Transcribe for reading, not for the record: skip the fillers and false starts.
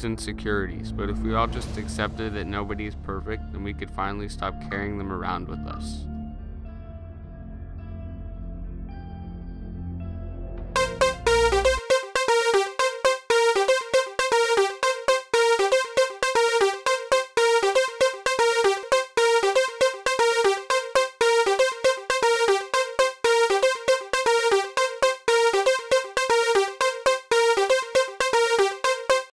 those insecurities, but if we all just accepted that nobody's perfect, then we could finally stop carrying them around with us.